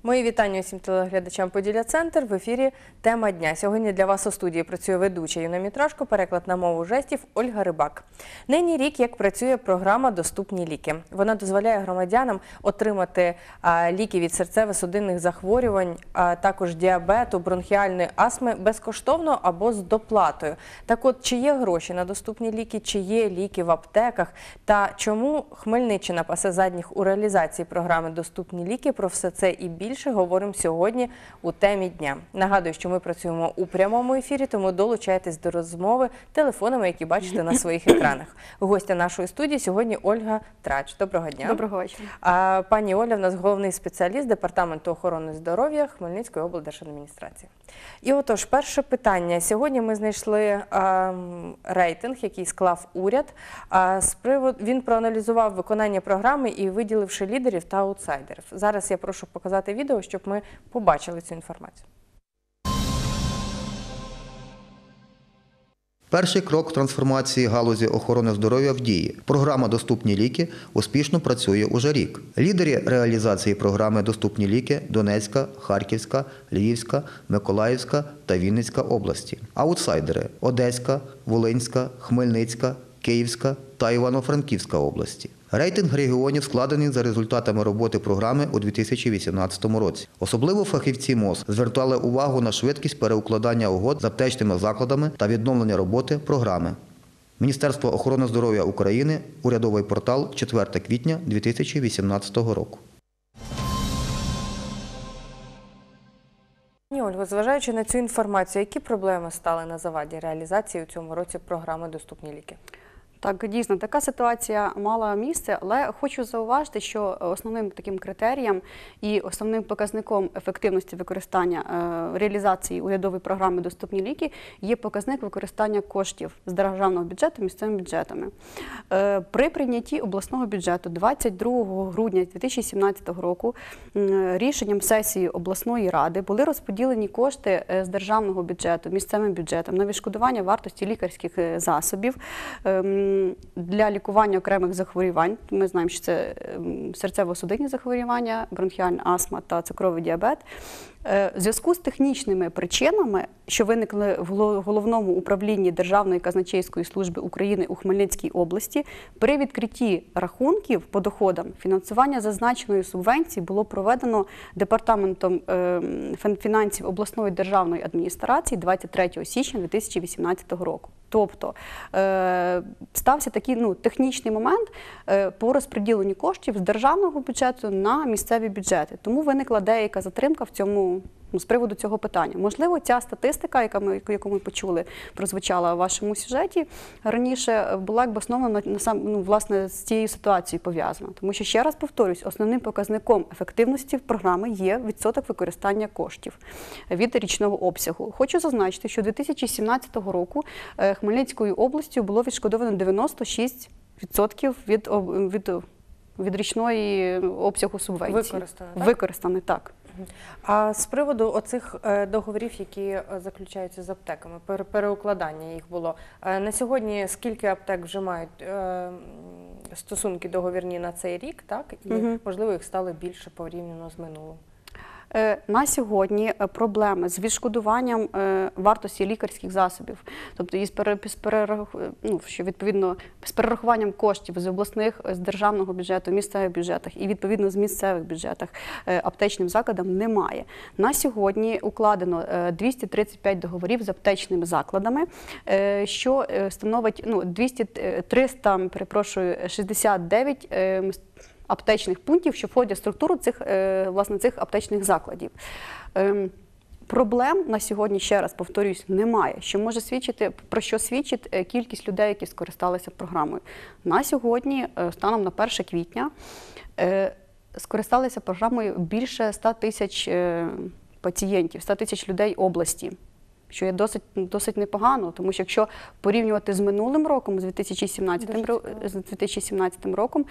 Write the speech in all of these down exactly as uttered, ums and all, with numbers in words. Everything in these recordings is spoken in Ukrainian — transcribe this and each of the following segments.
Мої вітання усім телеглядачам «Поділля Центр». В ефірі «Тема дня». Сьогодні для вас у студії працює ведуча Юна Мітрошко, переклад на мову жестів Ольга Рибак. Нині рік, як працює програма «Доступні ліки». Вона дозволяє громадянам отримати а, ліки від серцево-судинних захворювань, а також діабету, бронхіальної астми безкоштовно або з доплатою. Так от, чи є гроші на доступні ліки, чи є ліки в аптеках, та чому Хмельниччина пасе задніх у реалізації програми «Доступні ліки», про все це і більше. Більше говоримо сьогодні у темі дня. Нагадую, що ми працюємо у прямому ефірі, тому долучайтесь до розмови телефонами, які бачите на своїх екранах. Гостя нашої студії сьогодні Ольга Трач. Доброго дня. Доброго вечора. А, пані Оля в нас головний спеціаліст Департаменту охорони здоров'я Хмельницької облдержадміністрації. І отож, перше питання. Сьогодні ми знайшли а, рейтинг, який склав уряд. А, з приводу, він проаналізував виконання програми і виділивши лідерів та аутсайдерів. Зараз я прошу показати відео, щоб ми побачили цю інформацію. Перший крок трансформації галузі охорони здоров'я в дії. Програма «Доступні ліки» успішно працює уже рік. Лідери реалізації програми «Доступні ліки» – Донецька, Харківська, Львівська, Миколаївська та Вінницька області. Аутсайдери – Одеська, Волинська, Хмельницька, Київська та Івано-Франківська області. Рейтинг регіонів складений за результатами роботи програми у дві тисячі вісімнадцятому році. Особливо фахівці МОЗ звертали увагу на швидкість переукладання угод з аптечними закладами та відновлення роботи програми. Міністерство охорони здоров'я України, урядовий портал, четверте квітня дві тисячі вісімнадцятого року. Пані Ольго, зважаючи на цю інформацію, які проблеми стали на заваді реалізації у цьому році програми «Доступні ліки»? Так, дійсно, така ситуація мала місце, але хочу зауважити, що основним таким критерієм і основним показником ефективності використання е, реалізації урядової програми «Доступні ліки» є показник використання коштів з державного бюджету місцевими бюджетами. Е, при прийнятті обласного бюджету двадцять другого грудня дві тисячі сімнадцятого року е, рішенням сесії обласної ради були розподілені кошти з державного бюджету місцевим бюджетом на відшкодування вартості лікарських засобів е, для лікування окремих захворювань. Ми знаємо, що це серцево-судинні захворювання, бронхіальна астма та цукровий діабет. В зв'язку з технічними причинами, що виникли в Головному управлінні Державної казначейської служби України у Хмельницькій області, при відкритті рахунків по доходам фінансування зазначеної субвенції було проведено Департаментом фінансів обласної державної адміністрації двадцять третього січня дві тисячі вісімнадцятого року. Тобто е, стався такий ну, технічний момент е, по розподіленню коштів з державного бюджету на місцеві бюджети. Тому виникла деяка затримка в цьому, ну, з приводу цього питання. Можливо, ця статистика, яка ми, яку ми почули, прозвучала в вашому сюжеті раніше, була якби основана на сам, ну, власне, з цією ситуацією пов'язана. Тому що, ще раз повторюсь, основним показником ефективності програми є відсоток використання коштів від річного обсягу. Хочу зазначити, що дві тисячі сімнадцятого року Хмельницькою областю було відшкодовано дев'яносто шість відсотків від, від, від річної обсягу субвенції. Використане, так? Використане, так. А з приводу оцих договорів, які заключаються з аптеками, переукладання їх було, на сьогодні скільки аптек вже мають стосунки договірні на цей рік, так? І, угу. можливо, їх стало більше порівняно з минулим? На сьогодні проблеми з відшкодуванням вартості лікарських засобів, тобто із перерах... ну, що відповідно з перерахуванням коштів з обласних, з державного бюджету, місцевих бюджетах і відповідно з місцевих бюджетах аптечним закладам немає. На сьогодні укладено двісті тридцять п'ять договорів з аптечними закладами, що становить ну, двісті триста, перепрошую, шістдесят дев'ять аптечних пунктів, що входять в структуру цих, власне, цих аптечних закладів. Проблем на сьогодні, ще раз повторюсь, немає. Що може свідчити, про що свідчить кількість людей, які скористалися програмою. На сьогодні, станом на перше квітня, скористалися програмою більше ста тисяч пацієнтів, ста тисяч людей області. Що є досить, досить непогано, тому що якщо порівнювати з минулим роком, з дві тисячі сімнадцятим, з дві тисячі сімнадцятим роком,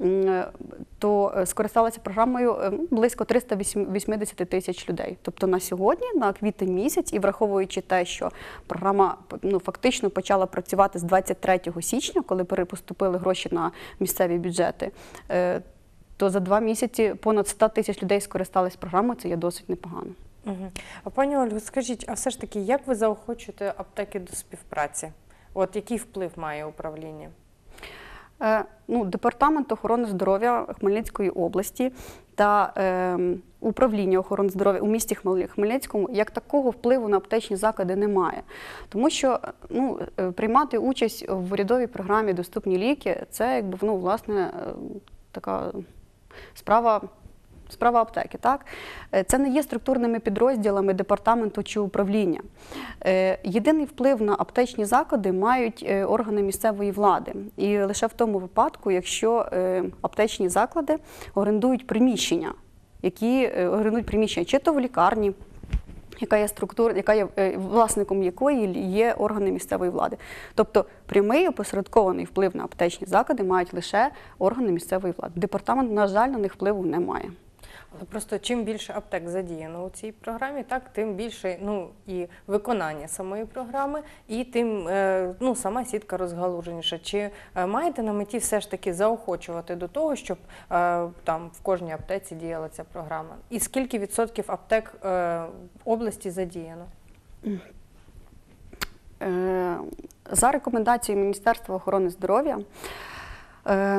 то скористалися програмою близько триста вісімдесят тисяч людей. Тобто на сьогодні, на квітень місяць, і враховуючи те, що програма ну, фактично почала працювати з двадцять третього січня, коли поступили гроші на місцеві бюджети, то за два місяці понад сто тисяч людей скористались програмою, це є досить непогано. Угу. А пані Ольго, скажіть, а все ж таки, як ви заохочуєте аптеки до співпраці? От який вплив має управління? Е, ну, Департамент охорони здоров'я Хмельницької області та е, управління охорони здоров'я у місті Хмельницькому як такого впливу на аптечні заклади немає. Тому що ну, приймати участь в урядовій програмі «Доступні ліки» – це якби, ну, власне, така справа Справа аптеки, так? Це не є структурними підрозділами департаменту чи управління. Єдиний вплив на аптечні заклади мають органи місцевої влади. І лише в тому випадку, якщо аптечні заклади орендують приміщення, які орендують приміщення чи то в лікарні, яка є структура, яка є власником якої є органи місцевої влади. Тобто прямий опосередкований вплив на аптечні заклади мають лише органи місцевої влади. Департамент, на жаль, на них впливу не має. Але просто чим більше аптек задіяно у цій програмі, так, тим більше ну, і виконання самої програми, і тим е, ну, сама сітка розгалуженіша. Чи е, маєте на меті все ж таки заохочувати до того, щоб е, там в кожній аптеці діяла ця програма? І скільки відсотків аптек е, в області задіяно? Е, за рекомендацією Міністерства охорони здоров'я, е,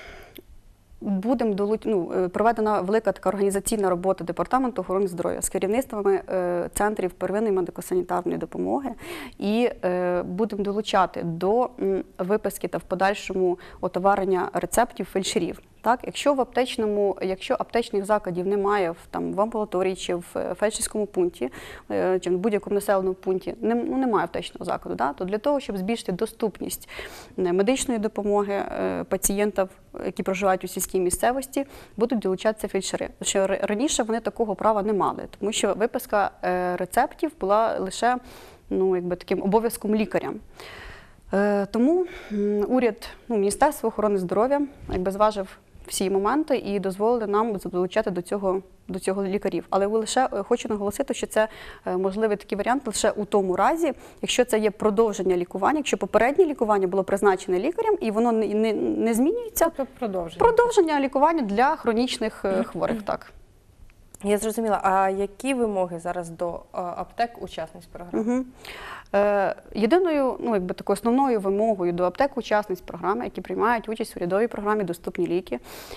Будем долуч... ну, проведена велика така організаційна робота Департаменту охорони здоров'я з керівництвами е, центрів первинної медико-санітарної допомоги і е, будемо долучати до м, виписки та в подальшому отоварення рецептів фельдшерів. Так, якщо в аптечному, якщо аптечних закладів немає в там в амбулаторії чи в фельдшерському пункті, чи в будь-якому населеному пункті, не, ну, немає аптечного закладу, да, то для того, щоб збільшити доступність медичної допомоги пацієнтів, які проживають у сільській місцевості, будуть долучатися фельдшери. Що раніше вони такого права не мали, тому що виписка рецептів була лише ну, якби таким обов'язком лікаря. Тому уряд, ну, Міністерство охорони здоров'я якби зважив всі моменти і дозволили нам долучати до цього, до цього лікарів. Але лише хочу наголосити, що це можливий такий варіант лише у тому разі, якщо це є продовження лікування, якщо попереднє лікування було призначене лікарем і воно не, не, не змінюється. Тобто продовження. Продовження лікування для хронічних хворих, так. Я зрозуміла. А які вимоги зараз до аптек учасниць програми? Угу. Е, єдиною, ну, якби такою основною вимогою до аптек учасниць програми, які приймають участь у урядовій програмі «Доступні ліки»,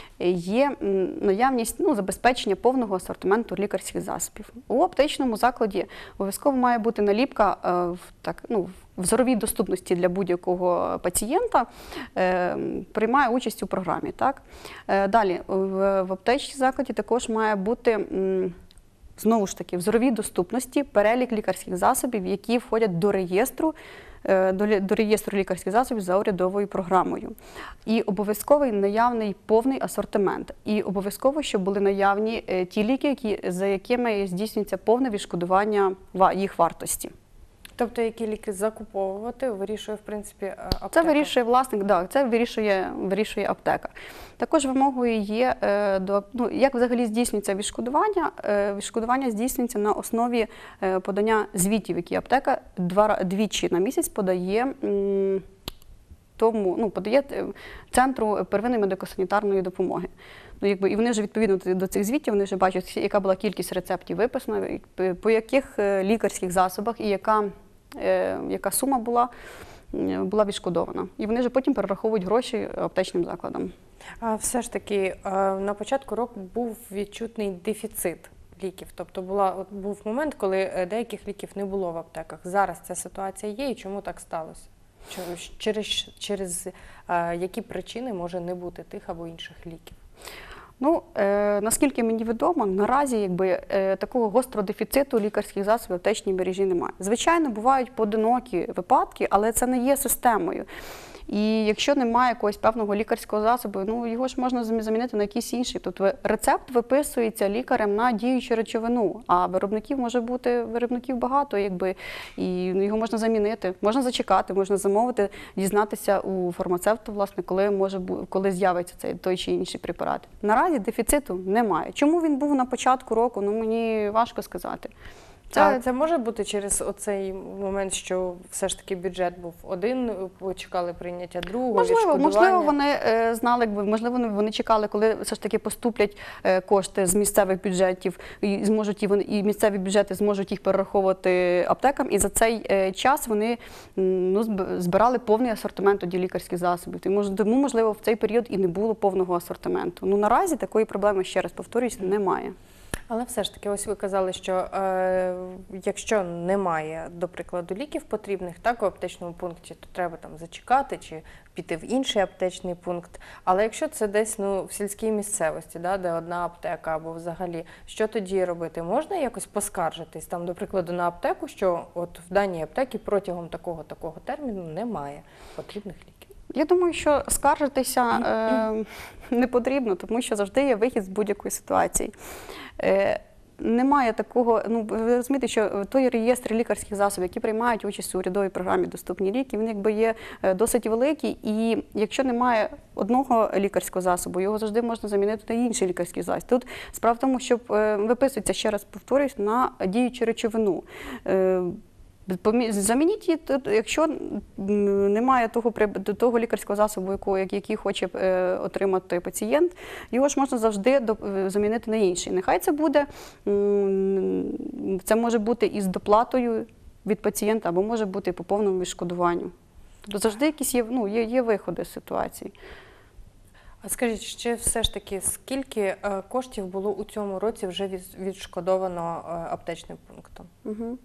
є наявність ну, забезпечення повного асортименту лікарських засобів. У аптечному закладі обов'язково має бути наліпка е, в, так, ну, в зоровій доступності для будь-якого пацієнта, е, приймає участь у програмі. Так? Е, далі, в, в аптечній закладі також має бути м, знову ж таки, в зоровій доступності перелік лікарських засобів, які входять до реєстру, до, до реєстру лікарських засобів за урядовою програмою. І обов'язковий наявний повний асортимент. І обов'язково, щоб були наявні ті ліки, які, за якими здійснюється повне відшкодування їх вартості. Тобто, які ліки закуповувати, вирішує, в принципі, аптека? Це вирішує власник, да, це вирішує, вирішує аптека. Також вимогою є, е, до, ну, як взагалі здійснюється відшкодування. Е, відшкодування здійснюється на основі е, подання звітів, які аптека два, двічі на місяць подає, м, тому, ну, подає Центру первинної медико-санітарної допомоги. Ну, якби, і вони вже відповідно до цих звітів, вони вже бачать, яка була кількість рецептів виписана, по яких лікарських засобах і яка, е, яка сума була, була відшкодована. І вони вже потім перераховують гроші аптечним закладам. А все ж таки, на початку року був відчутний дефіцит ліків. Тобто була, от був момент, коли деяких ліків не було в аптеках. Зараз ця ситуація є, і чому так сталося? Через, через а, які причини може не бути тих або інших ліків? Ну, е, наскільки мені відомо, наразі якби, е, такого гострого дефіциту лікарських засобів в аптечній мережі немає. Звичайно, бувають поодинокі випадки, але це не є системою. І якщо немає якогось певного лікарського засобу, ну, його ж можна замінити на якийсь інший. Тобто рецепт виписується лікарем на діючу речовину, а виробників може бути виробників багато, якби, і його можна замінити. Можна зачекати, можна замовити, дізнатися у фармацевта, власне, коли, може, коли з'явиться цей той чи інший препарат. Наразі дефіциту немає. Чому він був на початку року, ну, мені важко сказати. Це, А це може бути через оцей момент, що все ж таки бюджет був один, почекали прийняття другого, можливо, відшкодування? можливо, вони е, знали, якби, можливо, вони, вони чекали, коли все ж таки поступлять е, кошти з місцевих бюджетів, і зможуть і, вони, і місцеві бюджети зможуть їх перераховувати аптекам, і за цей е, час вони м, ну, зб- збирали повний асортимент тоді лікарських засобів. Тому, мож- тому, можливо, в цей період і не було повного асортименту. Ну, наразі такої проблеми, ще раз повторюсь, немає. Але все ж таки, ось ви казали, що е, якщо немає, до прикладу, ліків потрібних так, у аптечному пункті, то треба там зачекати чи піти в інший аптечний пункт. Але якщо це десь ну, в сільській місцевості, да, де одна аптека або взагалі, що тоді робити? Можна якось поскаржитись, там, до прикладу, на аптеку, що от в даній аптеці протягом такого-такого терміну немає потрібних ліків? Я думаю, що скаржитися е, не потрібно, тому що завжди є вихід з будь-якої ситуації. Е, Немає такого, ну ви розумієте, що той реєстр лікарських засобів, які приймають участь у урядовій програмі «Доступні ліки», він якби є досить великий, і якщо немає одного лікарського засобу, його завжди можна замінити на інший лікарський засіб. Тут справа в тому, що виписується, ще раз повторюсь, на діючу речовину. Замініть її, якщо немає того, того лікарського засобу, якого, який хоче е, отримати пацієнт, його ж можна завжди до, замінити на інший. Нехай це буде, це може бути із доплатою від пацієнта, або може бути по повному відшкодуванню. Тобто завжди якісь є, ну, є, є виходи з ситуації. А скажіть, ще все ж таки, скільки е, коштів було у цьому році вже від, відшкодовано е, аптечним пунктом? Угу.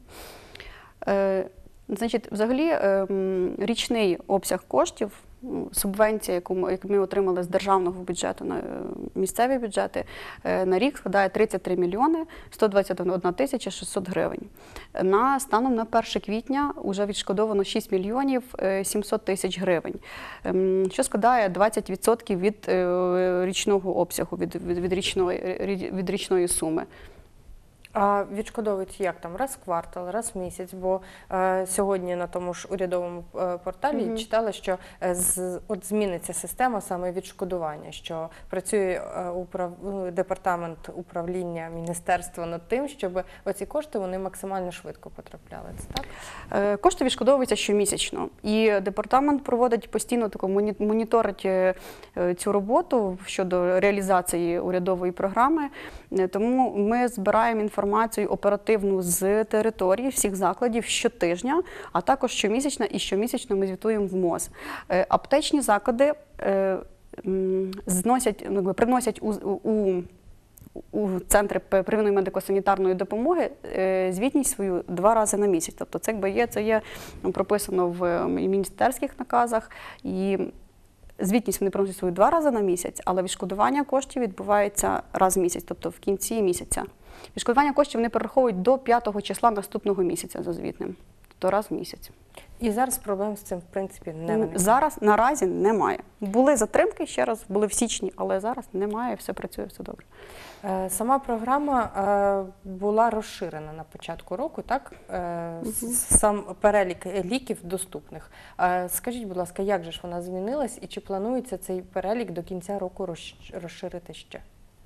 Е, значить, взагалі е, річний обсяг коштів, субвенція, яку ми, яку ми отримали з державного бюджету на місцеві бюджети, е, на рік складає тридцять три мільйони сто двадцять одна тисяча шістсот гривень. На, станом на перше квітня вже відшкодовано шість мільйонів сімсот тисяч гривень, е, що складає двадцять відсотків від е, річного обсягу, від, від, від, річної, від річної суми. А відшкодовують як там? Раз в квартал, раз в місяць? Бо е, сьогодні на тому ж урядовому е, порталі Mm-hmm. читала, що е, з, от зміниться система саме відшкодування, що працює е, управ, департамент управління міністерства над тим, щоб оці кошти вони максимально швидко потрапляли. Це так? Е, кошти відшкодовуються щомісячно. І департамент проводить постійно таку моніторить е, цю роботу щодо реалізації урядової програми. Е, тому ми збираємо інформацію інформацію оперативну з території всіх закладів щотижня, а також щомісячно і щомісячно ми звітуємо в МОЗ. Аптечні заклади зносять, приносять у, у, у центри первинної медико-санітарної допомоги звітність свою два рази на місяць. Тобто це є, це є прописано в міністерських наказах, і звітність вони приносять свою два рази на місяць, але відшкодування коштів відбувається раз в місяць, тобто в кінці місяця. Відшкодування коштів вони перераховують до п'ятого числа наступного місяця за звітним, тобто раз в місяць. І зараз проблем з цим, в принципі, не виникає? Зараз, наразі немає. Були затримки, ще раз, були в січні, але зараз немає, все працює, все добре. Сама програма була розширена на початку року, так? Угу. Сам перелік ліків доступних. Скажіть, будь ласка, як же ж вона змінилась і чи планується цей перелік до кінця року розширити ще?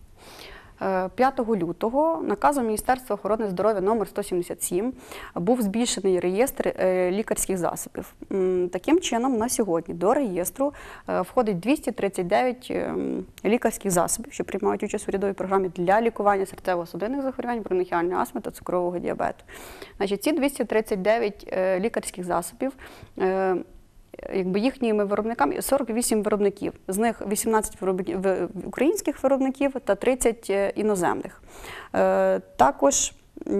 п'ятого лютого наказом Міністерства охорони здоров'я номер сто сімдесят сім був збільшений реєстр лікарських засобів. Таким чином, на сьогодні до реєстру входить двісті тридцять дев'ять лікарських засобів, що приймають участь у урядовій програмі для лікування серцево-судинних захворювань, бронхіальної астми та цукрового діабету. Значить, ці двісті тридцять дев'ять лікарських засобів, якби їхніми виробниками сорок вісім виробників, з них вісімнадцять українських виробників та тридцять іноземних. Також,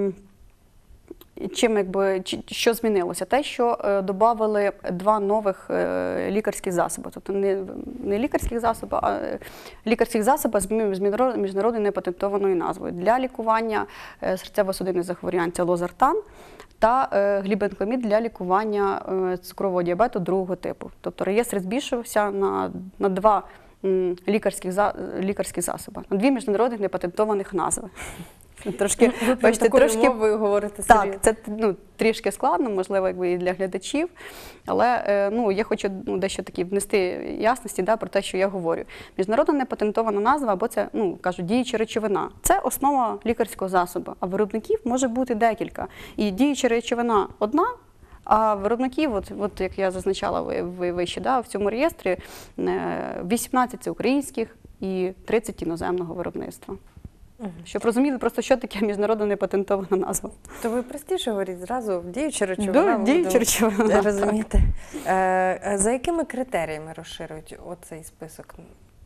чим, якби, що змінилося? Те, що додали два нових лікарських засоби. Тобто не, не лікарських засоби, а лікарських засоби з міжнародною непатентованою назвою. Для лікування серцево-судинних захворювань це лозартан та глібенкламід для лікування цукрового діабету другого типу. Тобто реєстр збільшився на, на два лікарських, лікарських засоби, на дві міжнародних непатентованих назви. Трошки, Ви прям бачите, такою трошки мовою говорите так, серйозно. це ну, трішки складно, можливо, якби і для глядачів, але е, ну, я хочу ну, дещо такі внести ясності да, про те, що я говорю. Міжнародна непатентована назва, або це, ну, кажуть, діюча речовина. Це основа лікарського засобу, а виробників може бути декілька. І діюча речовина одна, а виробників, от, от як я зазначала ви, ви вище, да, в цьому реєстрі вісімнадцять це українських і тридцять іноземного виробництва. Щоб розуміли просто, що таке міжнародна непатентована назва. То ви простіше говоріть зразу, діюча речовина. Да, діюча будемо речовина, розуміти. Е, За якими критеріями розширюють оцей список?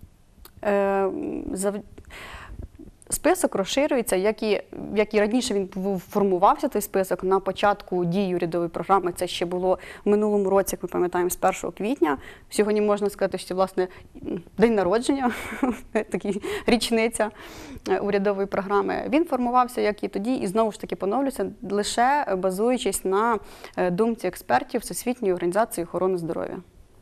Е, зав- Список розширюється, як і, як і раніше він був- формувався, той список, на початку дії урядової програми. Це ще було в минулому році, як ми пам'ятаємо, з першого квітня. Сьогодні можна сказати, що, власне, день народження, такий річниця е, урядової програми. Він формувався, як і тоді, і знову ж таки поновлюється, лише базуючись на е, думці експертів Всесвітньої організації охорони здоров'я.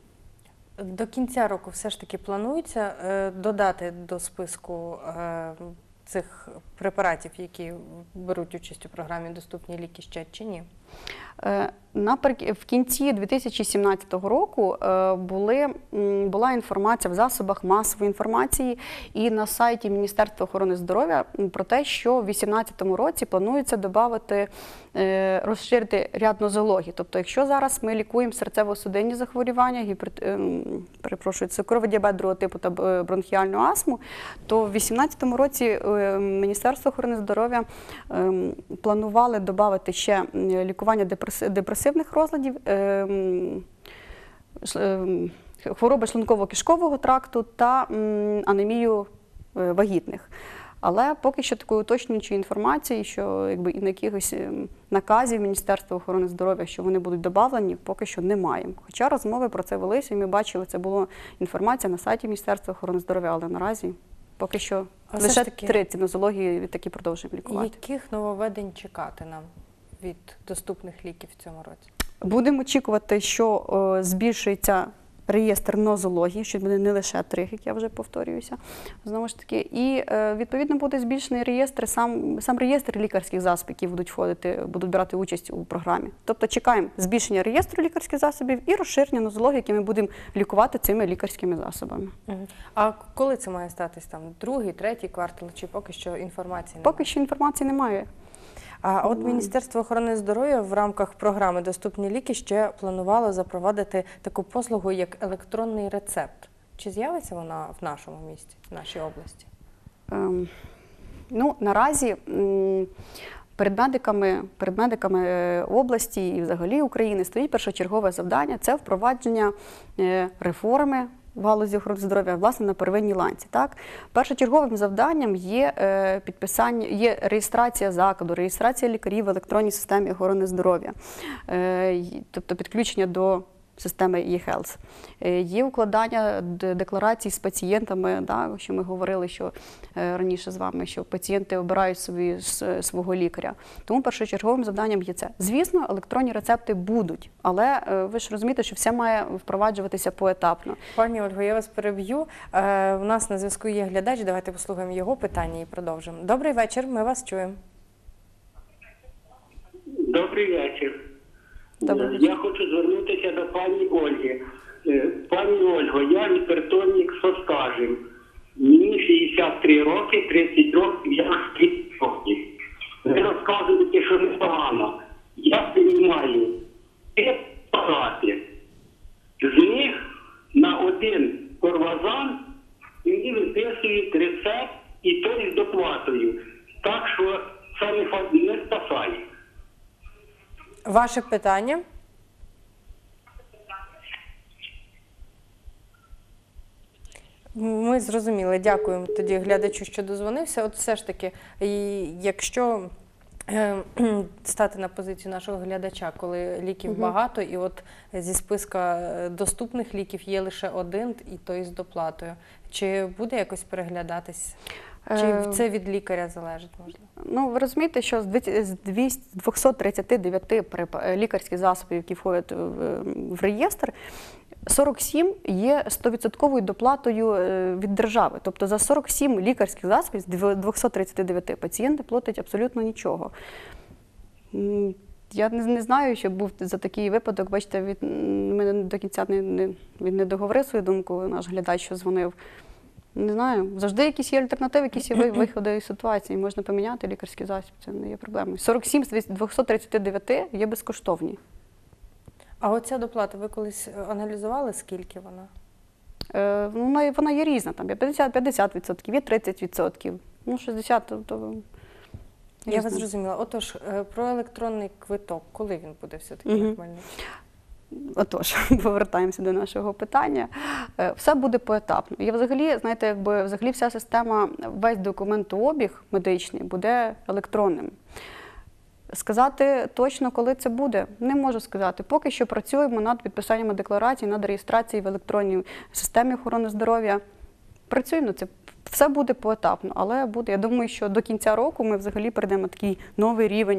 До кінця року все ж таки планується е, додати до списку е, цих препаратів, які беруть участь у програмі «Доступні ліки» ще чи ні? Е, Наприк- В кінці дві тисячі сімнадцятого року е, були, м, була інформація в засобах масової інформації і на сайті Міністерства охорони здоров'я м, про те, що в дві тисячі вісімнадцятому році планується додати, е, розширити ряд нозологій. Тобто, якщо зараз ми лікуємо серцево-судинні захворювання, гіпер, ем, перепрошую, цукровий діабет другого типу та е, бронхіальну астму, то в дві тисячі вісімнадцятому році е, Міністерство охорони здоров'я ем, планували додати ще м, лікування депреси- депресивних розладів, ем, ш- ем, хвороби шлунково-кишкового тракту та м, анемію е, вагітних. Але поки що такої уточнюючої інформації, що якби і на якихось ем, наказів Міністерства охорони здоров'я, що вони будуть додавлені, поки що немає. Хоча розмови про це велися, і ми бачили, це була інформація на сайті Міністерства охорони здоров'я, але наразі поки що А все лише ж таки- три ці нозології такі продовжуємо лікувати. Яких нововведень чекати нам від доступних ліків в цьому році? Будемо очікувати, що о, збільшується реєстр нозології, що буде не лише три, як я вже повторююся, знову ж таки. І, е, відповідно, буде збільшений реєстр, сам, сам реєстр лікарських засобів, які будуть входити, будуть брати участь у програмі. Тобто чекаємо збільшення реєстру лікарських засобів і розширення нозології, які ми будемо лікувати цими лікарськими засобами. Мгм. А коли це має статись? Там другий, третій квартал, чи поки що інформації немає? Поки що інформації немає. А от Міністерство охорони здоров'я в рамках програми «Доступні ліки» ще планувало запровадити таку послугу, як електронний рецепт. Чи з'явиться вона в нашому місті, в нашій області? Ем, ну, наразі м, перед медиками, перед медиками е, області і взагалі України стоїть першочергове завдання – це впровадження е, реформи в галузі охорони здоров'я, власне, на первинній ланці. Так? Першочерговим завданням є е, підписання, є реєстрація закладу, реєстрація лікарів в електронній системі охорони здоров'я, е, й- тобто підключення до системи e-health. Е, Є укладання д- декларацій з пацієнтами, да, що ми говорили, що е, раніше з вами, що пацієнти обирають собі с- свого лікаря. Тому першочерговим завданням є це. Звісно, електронні рецепти будуть, але е, ви ж розумієте, що все має впроваджуватися поетапно. Пані Ольго, я вас переб'ю. Е, У нас на зв'язку є глядач, давайте послухаємо його питання і продовжимо. Добрий вечір, ми вас чуємо. Добрий вечір. Добрий вечір. Я хочу звернутися до пані Ольги. Е, Пані Ольго, я гіпертонік со стажем. Мені шістдесят три роки, тридцять років, я тридцять років. Ви розказуєте, що непогано. Я приймаю три препарати. З них на один корвазан мені виписують рецепт і той з доплатою. Так що це не, фа- не спасає. Ваше питання? Ми зрозуміли. Дякуємо тоді глядачу, що дозвонився. От все ж таки, і якщо е, стати на позицію нашого глядача, коли ліків багато, і от зі списка е, доступних ліків є лише один, і той з доплатою, чи буде якось переглядатись? Чи Е, це від лікаря залежить, можливо? Ну, ви розумієте, що з дві- з двохсот тридцяти дев'яти препа- лікарських засобів, які входять в, в реєстр, сорок сім є сто відсотків доплатою е, від держави. Тобто за сорок сім лікарських засобів з двохсот тридцяти дев'яти пацієнти платять абсолютно нічого. М, Я не, не знаю, що був за такий випадок. Бачите, від мене до кінця не, не, він не договорив свою думку, наш глядач, що дзвонив. Не знаю. Завжди якісь є альтернативи, якісь є ви- виходи із ситуації. Можна поміняти лікарський засіб, це не є проблемою. сорок сім з двохсот тридцяти дев'яти є безкоштовні. А оця доплата, ви колись е, аналізували, скільки вона? Е, ну, вона, вона є різна, там є п'ятдесят відсотків, є тридцять відсотків, ну шістдесят відсотків, то, то Я вас різно. зрозуміла. Отож, е, про електронний квиток, коли він буде все-таки Мгм. на Хмельниччині? Отож, повертаємося до нашого питання. Е, Все буде поетапно. І взагалі, знаєте, якби взагалі вся система, весь документообіг медичний буде електронним. Сказати точно, коли це буде, не можу сказати. Поки що працюємо над підписанням декларацій, над реєстрацією в електронній системі охорони здоров'я. Працюємо над цим. Все буде поетапно, але буде. Я думаю, що до кінця року ми взагалі перейдемо на такий новий рівень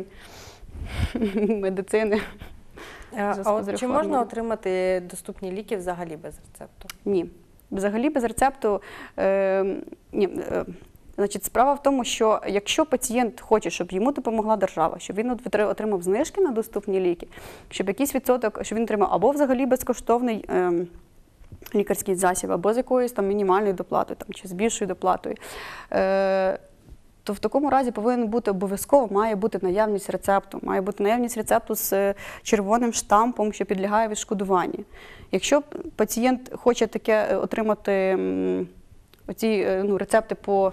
медицини. Е, А зв'язку от з чи реформою. можна отримати доступні ліки взагалі без рецепту? Ні. Взагалі без рецепту. Е, ні, е, значить, справа в тому, що якщо пацієнт хоче, щоб йому допомогла держава, щоб він отри- отримав знижки на доступні ліки, щоб якийсь відсоток, щоб він отримав або взагалі безкоштовний е, лікарський засіб, або з якоюсь там мінімальною доплатою там, чи з більшою доплатою, е, то в такому разі повинен бути обов'язково, має бути наявність рецепту, має бути наявність рецепту з е, червоним штампом, що підлягає відшкодуванню. Якщо пацієнт хоче таке е, отримати м, оці е, ну, рецепти по,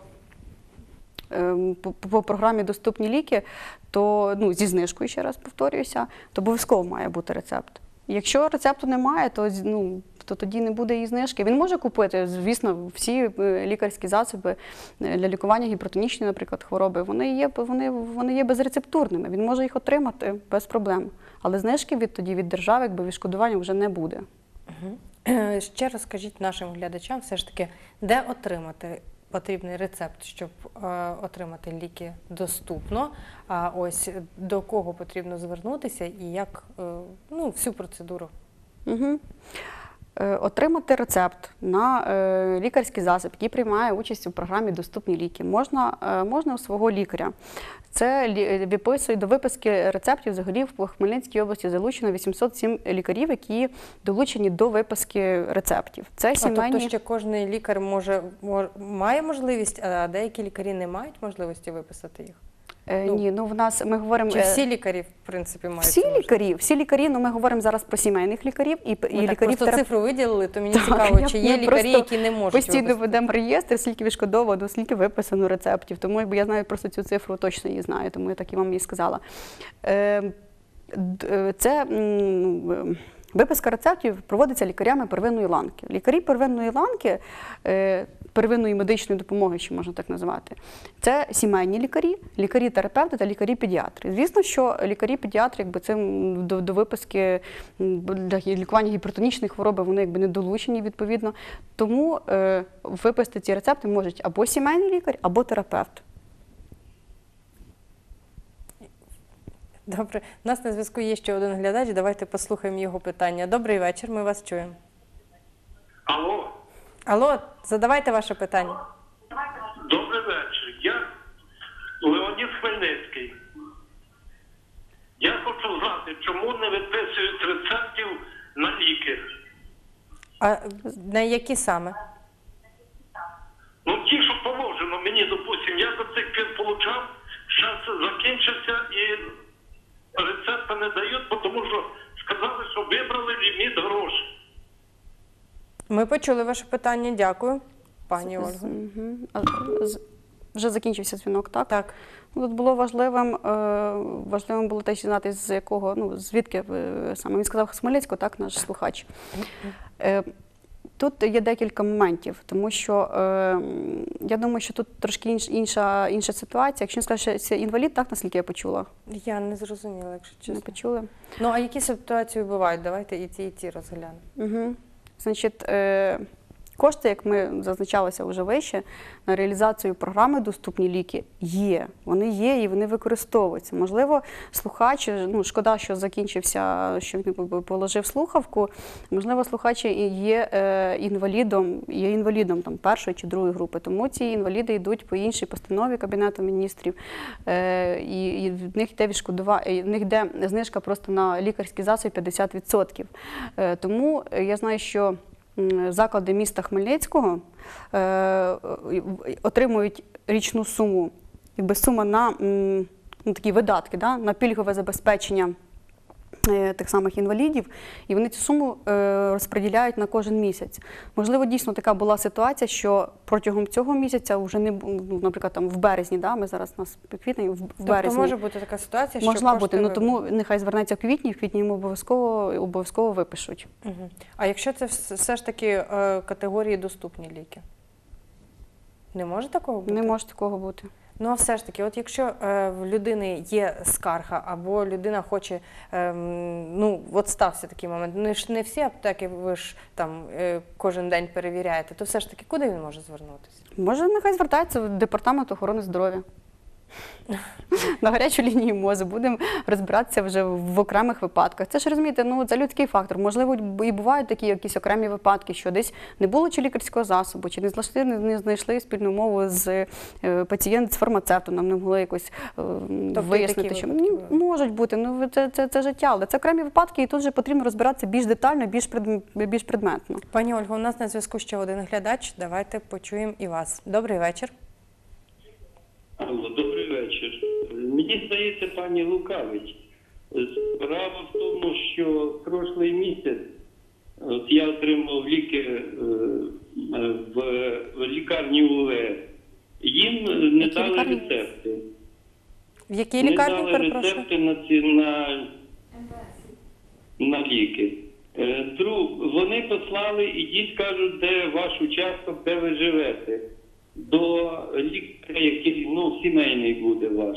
ем, по, по програмі «Доступні ліки», то ну, зі знижкою, ще раз повторююся, то обов'язково має бути рецепт. Якщо рецепту немає, то, з- ну, то тоді не буде і знижки. Він може купити, звісно, всі е, лікарські засоби е, для лікування гіпертонічної, наприклад, хвороби, вони є, вони, вони є безрецептурними. Він може їх отримати без проблем. Але знижки від, тоді від держави, якби відшкодування вже не буде. Е, Ще розкажіть нашим глядачам все ж таки, де отримати потрібний рецепт, щоб е, отримати ліки доступно, а ось до кого потрібно звернутися і як е, ну, всю процедуру. Угу. Е, Отримати рецепт на е, лікарський засіб, який приймає участь у програмі «Доступні ліки», можна, е, можна у свого лікаря. Це лі- виписує до виписки рецептів. Взагалі в Хмельницькій області залучено вісімсот сім лікарів, які долучені до виписки рецептів. Це А, сімейні... тобто ще кожен лікар може, мож- має можливість, а деякі лікарі не мають можливості виписати їх? Е, ну, Ні, ну в нас ми говоримо... Чи е, всі лікарі, в принципі, мають всі цю можливість? лікарі, всі лікарі, ну ми говоримо зараз про сімейних лікарів і, і Ми так лікарів просто терап- цифру виділили, то мені Так, цікаво, я- чи ми є лікарі, просто які не можуть постійно виписати? ведемо реєстр, скільки відшкодовано, скільки виписано рецептів. Тому якби я знаю просто цю цифру, точно її знаю, тому я так і вам її сказала. Е, д- е, Це м, е, виписка рецептів проводиться лікарями первинної ланки. Лікарі первинної ланки, е, первинної медичної допомоги, що можна так назвати, це сімейні лікарі, лікарі-терапевти та лікарі-педіатри. Звісно, що лікарі-педіатри, якби це м, до, до виписки м, для гі- лікування гіпертонічної хвороби, вони якби не долучені відповідно. Тому е, виписати ці рецепти можуть або сімейний лікар, або терапевт. Добре. У нас на зв'язку є ще один глядач, давайте послухаємо його питання. Добрий вечір, ми вас чуємо. Алло, Алло, задавайте ваше питання. добрий вечір. Я Леонід Хмельницький. Я хочу знати, чому не виписують рецептів на ліки. А на які саме? Ну, ті, що положено мені, допустим, я за цих пір получав, час закінчився і рецепти не дають, тому що сказали, що вибрали ліміт грошей. Ми почули ваше питання, дякую, пані Ольго. Мгм. А з- Вже закінчився дзвінок, так? Так. Ну, Тут було важливим, е, важливим було теж дізнатися, з якого, ну, звідки ви саме. Він сказав з Хмельницького, так, наш слухач. Е, Тут є декілька моментів, тому що е, я думаю, що тут трошки інш, інша, інша ситуація. Якщо він скаже, що це інвалід, так, наскільки я почула? Я не зрозуміла, якщо Не чесно. почули? Ну, а які ситуації бувають? Давайте і ті, і ті розглянемо. Угу. Значить, е, Кошти, як ми зазначалися вже вище, на реалізацію програми «Доступні ліки» є. Вони є і вони використовуються. Можливо, слухач, ну, шкода, що закінчився, що він положив слухавку, можливо, слухач є е, інвалідом, є інвалідом там, першої чи другої групи, тому ці інваліди йдуть по іншій постанові Кабінету міністрів, е, і, і в них йде відшкодування, в них йде знижка просто на лікарські засоби п'ятдесят відсотків. Е, тому я знаю, що заклади міста Хмельницького е, отримують річну суму, якби сума на, на такі видатки, да, на пільгове забезпечення е, тих самих інвалідів, і вони цю суму е, розподіляють на кожен місяць. Можливо, дійсно така була ситуація, що протягом цього місяця вже не, ну, наприклад, там в березні, да, ми зараз у нас квітень, в Тобто березні. може бути така ситуація, що Можна кошти бути, ну ви- тому нехай звернеться в квітні, в квітні йому обов'язково обов'язково випишуть. Мгм. А якщо це вс- все ж таки е, категорії доступні ліки? Не може такого бути? Не може такого бути. Ну, а все ж таки, от якщо е, в людини є скарга, або людина хоче, е, м, ну, от стався такий момент, не, ж- не всі аптеки ви ж там е, кожен день перевіряєте, то все ж таки, куди він може звернутися? Може, нехай звертається в департамент охорони здоров'я. На гарячу лінію МОЗу, будемо розбиратися вже в окремих випадках. Це ж, розумієте, ну, це людський фактор. Можливо, і бувають такі якісь окремі випадки, що десь не було чи лікарського засобу, чи не знайшли, не знайшли спільну мову з е, пацієнт з фармацевтом, нам не могли якось е, і вияснити, такі що випадки ну, бувають. можуть бути, ну, це, це, це життя, але це окремі випадки, і тут вже потрібно розбиратися більш детально, більш, пред, більш предметно. Пані Ольго, у нас на зв'язку ще один глядач, давайте почуємо і вас. Добрий вечір. Алло, добрий вечір. Мені здається, пані лукавить. Справа в тому, що прошлий місяць от я отримав ліки е, е, в лікарні УВС. Їм не Які дали лікарні? рецепти. В якій Не лікарні, дали перепрошую? рецепти на ці на, на ліки. Е, Друг, вони послали, ідіть, кажуть, де ваш участок, де ви живете. До лікаря, який, ну, сімейний буде ваш.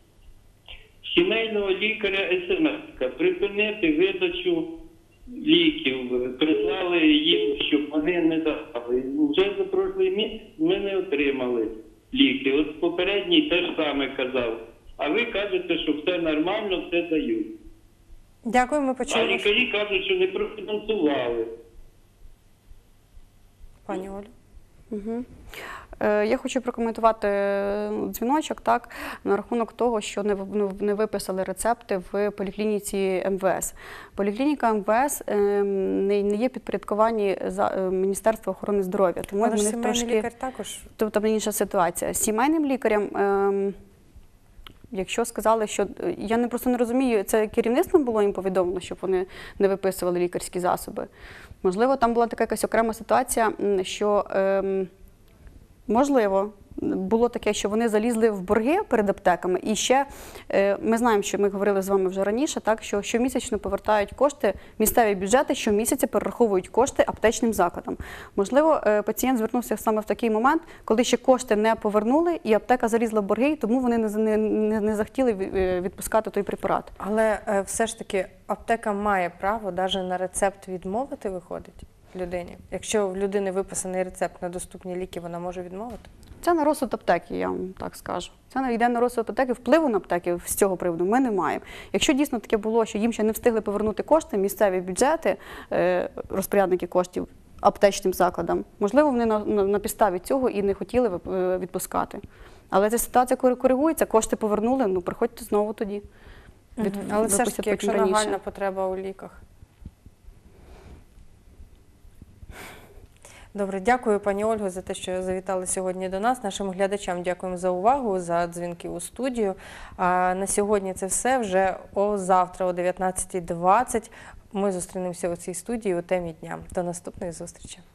Сімейного лікаря ес-ем-еска припинити видачу ліків, прислали їм, щоб вони не давали. Вже за прошлий місяць ми не отримали ліки. От попередній теж саме казав. А ви кажете, що все нормально, все дають. Дякую, ми А почули. вас. лікарі кажуть, що не профінансували. Пані Олю. Угу. Е, Я хочу прокоментувати ну, дзвіночок так, на рахунок того, що не, в- ну, не виписали рецепти в поліклініці ем ве ес. Поліклініка ем ве ес е, не, не є підпорядковані за е, Міністерства охорони здоров'я. Тому Але в ж них сімейний трошки, лікар також. тобто там інша ситуація. З сімейним лікарем, е, якщо сказали, що я не просто не розумію, це керівництвом було їм повідомлено, щоб вони не виписували лікарські засоби. Можливо, там була така якась окрема ситуація, м, що ем, можливо, було таке, що вони залізли в борги перед аптеками, і ще е, ми знаємо, що ми говорили з вами вже раніше, так, що щомісячно повертають кошти, місцеві бюджети щомісяця перераховують кошти аптечним закладам. Можливо, е, пацієнт звернувся саме в такий момент, коли ще кошти не повернули, і аптека залізла в борги, і тому вони не, не, не, не захотіли е, відпускати той препарат. Але е, все ж таки аптека має право навіть на рецепт відмовити, виходить, людині. Якщо в людини виписаний рецепт на доступні ліки, вона може відмовити? Це на розсуд аптеки, я вам так скажу. Це не йде на розсуд аптеки, впливу на аптеки з цього приводу ми не маємо. Якщо дійсно таке було, що їм ще не встигли повернути кошти, місцеві бюджети, е, розпорядники коштів аптечним закладам, можливо, вони на, на, на підставі цього і не хотіли вип- е, відпускати. Але ця ситуація кори- коригується, кошти повернули, ну приходьте знову тоді. Від- Але все ж випустять таки, якщо потім раніше. нагальна потреба у ліках. Добре, дякую, пані Ольго, за те, що завітали сьогодні до нас. Нашим глядачам дякуємо за увагу, за дзвінки у студію. А на сьогодні це все. Вже о завтра о дев'ятнадцятій двадцять ми зустрінемося у цій студії у темі дня. До наступної зустрічі.